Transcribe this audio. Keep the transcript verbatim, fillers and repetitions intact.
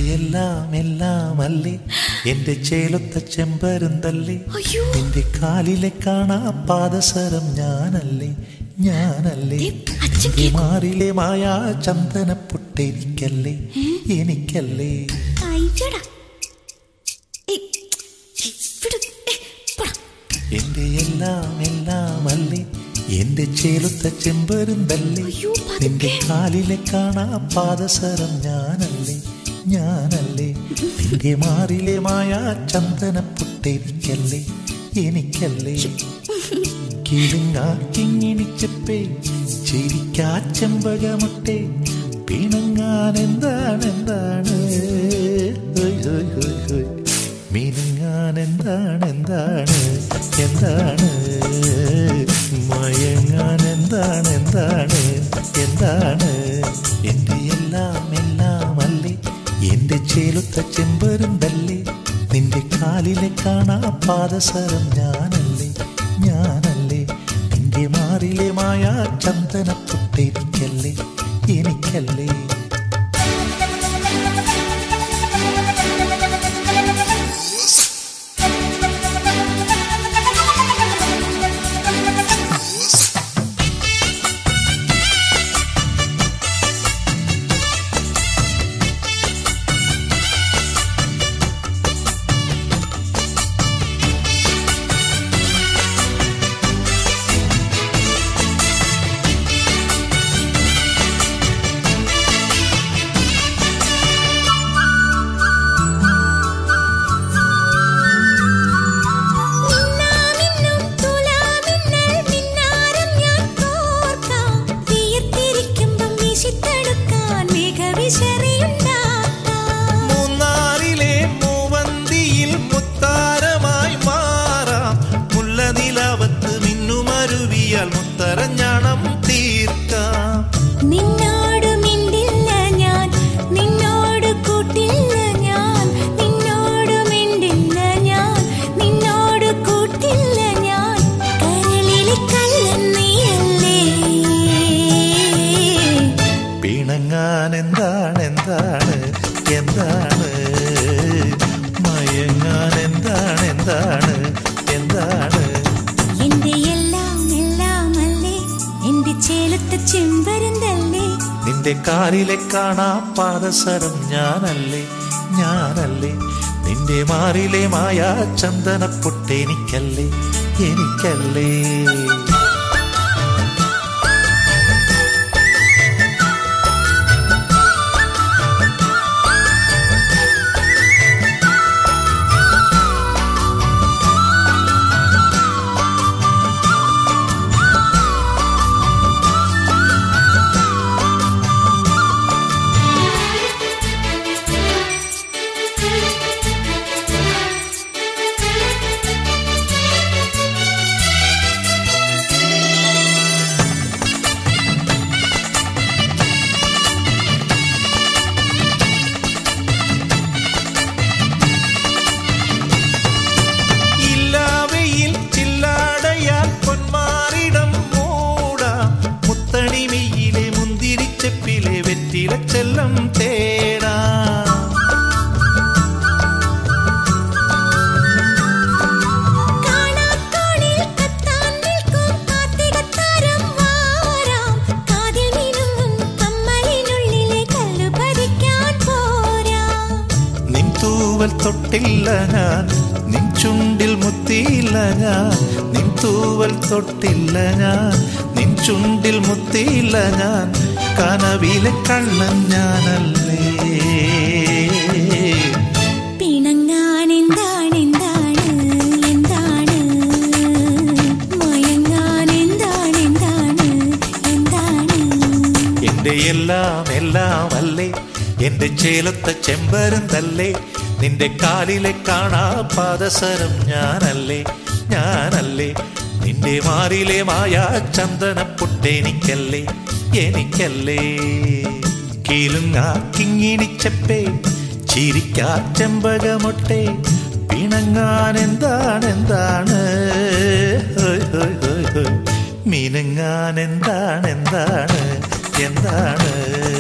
എല്ലാം എല്ലാം അല്ലേ എന്റെ ചേലൊത്ത ചെമ്പരുന്തല്ലേ എന്റെ കാലിലെ കാണാ പാദസരം ഞാനല്ലേ ഞാനല്ലേ മാറിലെ മായാ ചന്ദന പൊട്ടെനിക്കല്ലേ എനിക്കല്ലേ എന്റെ എല്ലാം എല്ലാം അല്ലേ എന്റെ ചേലൊത്ത ചെമ്പരുന്തല്ലേ നിന്റെ കാലിലെ കാണാ പാദസരം ഞാനല്ലേ ഞാനല്ലേ നിന്റെ മാറിലെ മായാ ചന്ദന പൊട്ടെനിക്കല്ലേ എനിക്കല്ലേ കിളിങ്ങാ കിങ്ങിണിച്ചപ്പേ ചിരിക്കാ ചെമ്പകമുട്ടെ പിണങ്ങാൻ എന്താണ് എന്താണ് മിനുങ്ങാൻ എന്താണ് എന്താണ് എന്താണ് മയങ്ങാൻ എന്താണ് എന്താണ് എന്താണ് എന്റെ എല്ലാം എല്ലാം അല്ലേ എന്റെ ചേലൊത്ത ചെമ്പരുന്തല്ലേ നിന്റെ കാലിലെ കാണാ പാദസരം ഞാനല്ലേ ഞാനല്ലേ നിന്റെ മാറിലെ മായാ ചന്ദന പൊട്ടെനിക്കല്ലേ എനിക്കല്ലേ മൂന്നാറിലെ മൂവന്തിയിൽ മുത്താരമായി മാറാം മുല്ലനിലാവത്ത് മിന്നുമരുവിയാൽ മുത്തരഞ്ഞാണം തീർക്കാം നിന്നോട് മിണ്ടില്ല ഞാൻ നിന്നോട് കൂട്ടില്ല ഞാൻ നിന്നോട് മിണ്ടില്ല ഞാൻ നിന്നോട് കൂട്ടില്ല ഞാൻ കരളിലെ കള്ളൻ നീയല്ലേ പിണങ്ങാൻ എന്താണ് എന്താണ് എന്താണ് മയങ്ങാൻ എന്താണ് എന്താണ് എന്താണ് എന്റെ എല്ലാം എല്ലാം അല്ലേ എന്റെ ചേലത്തെ ചെമ്പരുന്തല്ലേ നിന്റെ കാലിലെ കാണാ പാദസരം ഞാനല്ലേ ഞാനല്ലേ നിന്റെ മാറിലെ മായാ ചന്ദന പൊട്ടെനിക്കല്ലേ എനിക്കല്ലേ ചെല്ലം തേടാ നിൻ തൂവൽ തൊട്ടില്ല ഞാൻ നിൻ ചുണ്ടിൽ മുത്തിയില്ല ഞാൻ നിൻ തൂവൽ തൊട്ടില്ല ഞാൻ നിൻ ചുണ്ടിൽ മുത്തിയില്ല ഞാൻ കനവിലെ കള്ളൻ ഞാനല്ലേ പിണങ്ങാൻ എന്താണ് എന്താണ് എന്താണ് മയങ്ങാൻ എന്താണ് എന്താണ് എന്താണ് എന്റെ എല്ലാം എല്ലാം അല്ലേ എന്റെ ചേലൊത്ത ചെമ്പരുന്തല്ലേ നിന്റെ കാലിലെ കാണാ പാദസരം ഞാനല്ലേ ഞാനല്ലേ നിന്റെ മാറിലെ മായാ ചന്ദന പൊട്ടെനിക്കല്ലേ എനിക്കല്ലേ കിലുങ്ങാ കിങ്ങിണിച്ചപ്പേ ചിരിക്കാ ചെമ്പകമൊട്ടെ പിണങ്ങാൻ എന്താണ് എന്താണ് മിനുങ്ങാൻ എന്താണ് എന്താണ് എന്താണ്